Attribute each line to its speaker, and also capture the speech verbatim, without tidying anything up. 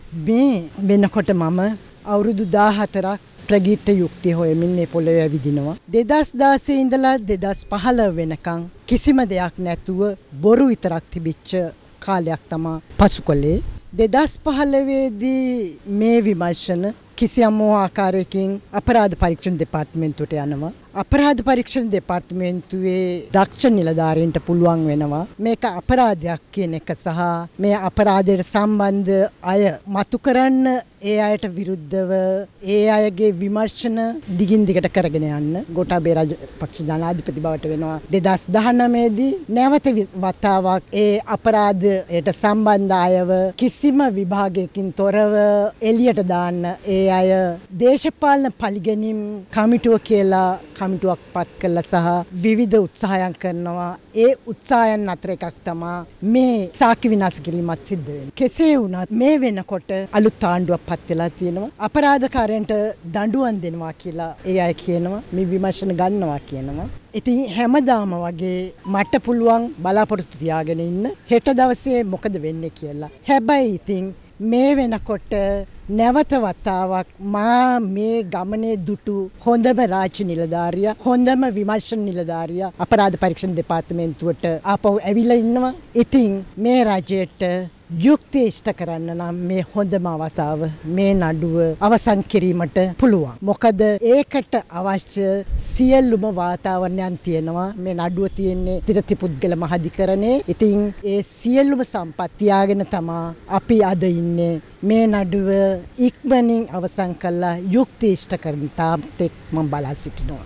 Speaker 1: මේ වෙනකොට මම අවුරුදු දාහතරක් ප්‍රගීත යුක්තිය හොයමින් මේ පොළොවේ ඇවිදිනවා. දෙදහස් දාසය ඉඳලා දෙදහස් පහළොව වෙනකන් කිසිම දෙයක් නැතුව බොරු විතරක් තිබිච්ච කාලයක් තමයි පසු කළේ. දෙදහස් පහළොව දී මේ විමර්ශන කිසියම් ආකාරයකින් අපරාධ පරීක්ෂණ දෙපාර්තමේන්තුවට යනවා. අපරාධ පරීක්ෂණ දෙපාර්තමේන්තුවේ දක්ෂ නිලධාරීන්ට පුළුවන් වෙනවා මේක අපරාධයක් කියන එක සහ මේ අපරාධයට සම්බන්ධ අය මතු කරන්න ඒ අයට විරුද්ධව ඒ අයගේ විමර්ශන දිගින් දිගට කරගෙන යන්න ගෝඨාභය රාජපක්ෂ ජනාධිපති බවට වෙනවා දෙදහස් දහනවය දී නැවත වතාවක් ඒ අපරාධයට සම්බන්ධ අයව කිසිම විභාගයකින් තොරව එළියට දාන්න ඒ අය දේශපාලන පරිගැනීම් කමිටුව කියලා කමිටුවක් පත් කළා සහ විවිධ උත්සාහයන් කරනවා. ඒ උත්සාහයන් අතර එකක් තමයි මේ සාක්ෂි විනාශ කිරීමත් සිද්ධ වෙන්නේ. කෙසේ වුණත් මේ වෙනකොට අලුත් ආණ්ඩුවක් පත් වෙලා තියෙනවා. අපරාධකාරයන්ට දඬුවම් දෙනවා කියලා ඒ අය කියනවා. මේ විමර්ශන ගන්නවා කියනවා. ඉතින් හැමදාම වගේ මට පුළුවන් බලාපොරොත්තු තියාගෙන ඉන්න හෙට දවසේ මොකද වෙන්නේ කියලා. හැබැයි ඉතින් මේ වෙනකොට නැවත වතාවක් මා මේ ගමනේ දුටු හොඳම රාජ්‍ය නිලධාරියා හොඳම විමර්ශන නිලධාරියා අපරාධ පරීක්ෂණ දෙපාර්තමේන්තුවට ආපහු ඇවිල්ලා ඉන්නවා. ඉතින් මේ රජයට යුක්තිය ඉෂ්ට කරන්න නම් මේ හොඳම අවස්ථාව මේ නඩුව අවසන් කිරීමට පුළුවන්. මොකද ඒකට අවශ්‍ය සියලුම වාතාවරණයන් තියෙනවා. මේ නඩුව තියෙන්නේ තිරති පුද්ගල මහාධිකරණේ. ඉතින් ඒ සියලුම සම්පත් තියාගෙන තමයි අපි අද ඉන්නේ. මේ නඩුව ඉක්මනින් අවසන් කළා යුක්තිය ඉෂ්ට කරන තාක් මම බලා සිටිනවා.